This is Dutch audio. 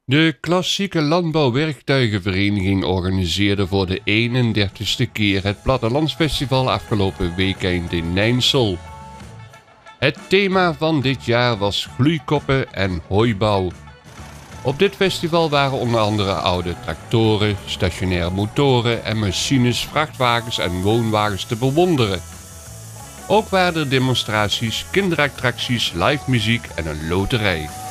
De Klassieke Landbouwwerktuigenvereniging organiseerde voor de 31ste keer het Plattelandsfestival afgelopen weekend in Nijnsel. Het thema van dit jaar was gloeikoppen en hooibouw. Op dit festival waren onder andere oude tractoren, stationaire motoren en machines, vrachtwagens en woonwagens te bewonderen. Ook waren er demonstraties, kinderattracties, live muziek en een loterij.